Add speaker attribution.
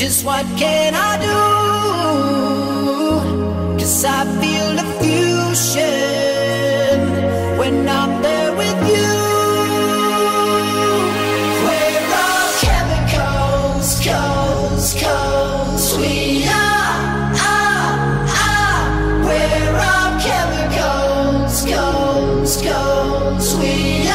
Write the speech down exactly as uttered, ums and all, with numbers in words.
Speaker 1: Just what can I do? 'Cause I feel the fusion when I'm there with you. We're all chemicals, coals, coals. We are, are, are. We're all chemicals, coals, coals. We are.